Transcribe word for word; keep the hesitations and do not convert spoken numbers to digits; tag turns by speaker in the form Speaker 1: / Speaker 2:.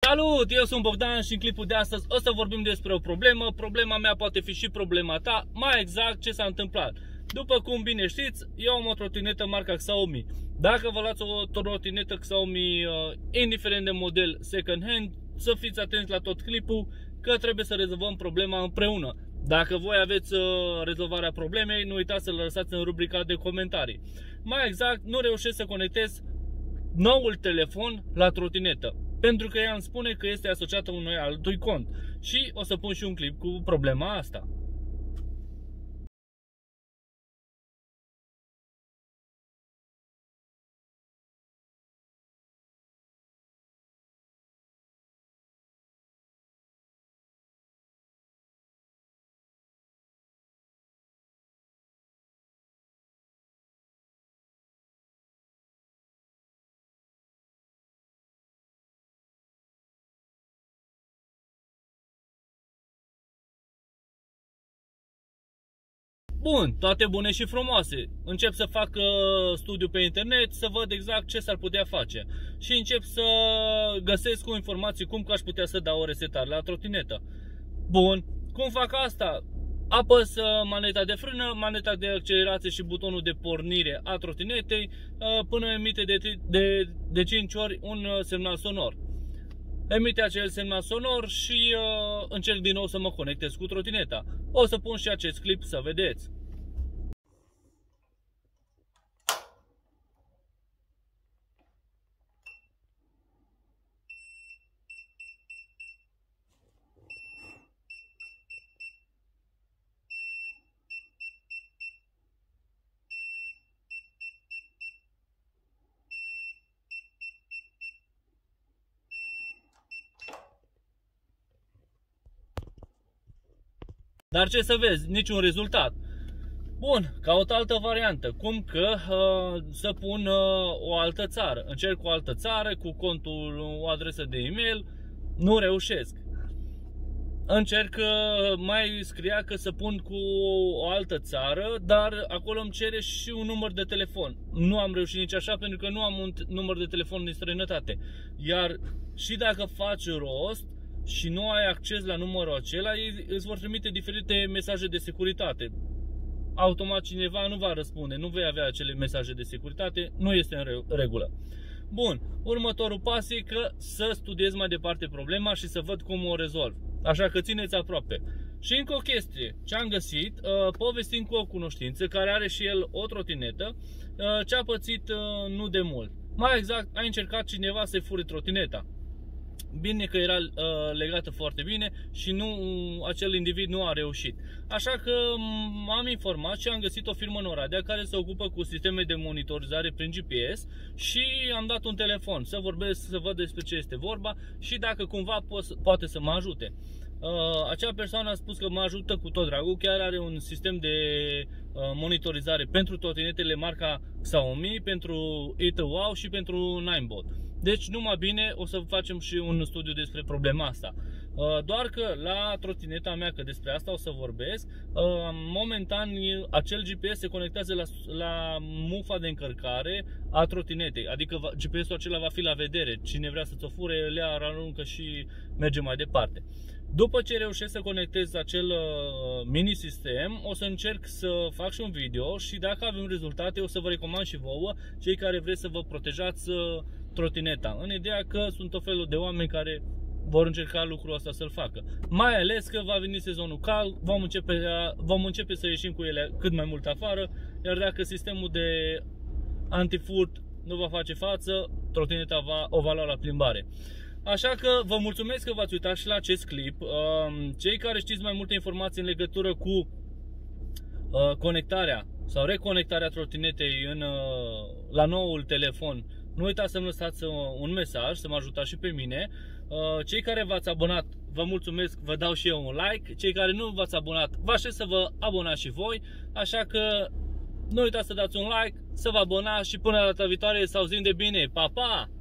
Speaker 1: Salut! Eu sunt Bogdan și în clipul de astăzi o să vorbim despre o problemă. Problema mea poate fi și problema ta. Mai exact ce s-a întâmplat. După cum bine știți, eu am o trotinetă marca Xiaomi. Dacă vă luați o trotinetă Xiaomi, indiferent de model second hand, să fiți atenți la tot clipul, că trebuie să rezolvăm problema împreună. Dacă voi aveți rezolvarea problemei, nu uitați să-l lăsați în rubrica de comentarii. Mai exact, nu reușesc să conectez noul telefon la trotinetă, pentru că ea îmi spune că este asociată unui altui cont. Și o să pun și un clip cu problema asta. Bun, toate bune și frumoase. Încep să fac uh, studiu pe internet, să văd exact ce s-ar putea face. Și încep să găsesc cu informații cum că aș putea să dau o resetare la trotinetă. Bun, cum fac asta? Apăs maneta de frână, maneta de accelerație și butonul de pornire a trotinetei uh, până emite de, de, de cinci ori un semnal sonor. Emite acel semnal sonor și uh, încerc din nou să mă conectez cu trotineta. O să pun și acest clip să vedeți. Dar ce să vezi, niciun rezultat. Bun, caut altă variantă, cum că uh, să pun uh, o altă țară. Încerc o altă țară cu contul, o adresă de e-mail, nu reușesc. Încerc, uh, mai scria că să pun cu o altă țară, dar acolo îmi cere și un număr de telefon. Nu am reușit nici așa pentru că nu am un număr de telefon din străinătate. Iar și dacă faci rost și nu ai acces la numărul acela, ei îți vor trimite diferite mesaje de securitate. Automat cineva nu va răspunde, nu vei avea acele mesaje de securitate, nu este în regulă. Bun, următorul pas e că să studiez mai departe problema și să văd cum o rezolv. Așa că țineți aproape. Și încă o chestie, ce am găsit, povestind cu o cunoștință care are și el o trotinetă, ce a pățit nu de mult. Mai exact, a încercat cineva să-i fure trotineta. Bine că era uh, legată foarte bine și nu, acel individ nu a reușit. Așa că m-am informat și am găsit o firmă în Oradea care se ocupă cu sisteme de monitorizare prin G P S și am dat un telefon să vorbesc, să văd despre ce este vorba și dacă cumva po- poate să mă ajute. Uh, acea persoană a spus că mă ajută cu tot dragul, chiar are un sistem de uh, monitorizare pentru trotinetele marca Xiaomi, pentru EaterWOW și pentru Ninebot. Deci numai bine o să facem și un studiu despre problema asta. Uh, doar că la trotineta mea, că despre asta o să vorbesc, uh, momentan acel G P S se conectează la, la mufa de încărcare a trotinetei. Adică G P S-ul acela va fi la vedere. Cine vrea să-ți o fure, le aruncă și merge mai departe. După ce reușesc să conectez acel uh, mini-sistem, o să încerc să fac și un video și dacă avem rezultate, o să vă recomand și vouă, cei care vreți să vă protejați uh, trotineta. În ideea că sunt o felul de oameni care vor încerca lucrul ăsta să-l facă. Mai ales că va veni sezonul cald, vom începe, vom începe să ieșim cu ele cât mai mult afară, iar dacă sistemul de anti-furt nu va face față, trotineta va, o va lua la plimbare. Așa că vă mulțumesc că v-ați uitat și la acest clip. Cei care știți mai multe informații în legătură cu conectarea sau reconectarea trotinetei în, la noul telefon, nu uitați să-mi lăsați un mesaj, să mă ajutați și pe mine. Cei care v-ați abonat, vă mulțumesc, vă dau și eu un like. Cei care nu v-ați abonat, vă aștept să vă abonați și voi. Așa că nu uitați să dați un like, să vă abonați și până la data viitoare să auzim de bine. Pa, pa!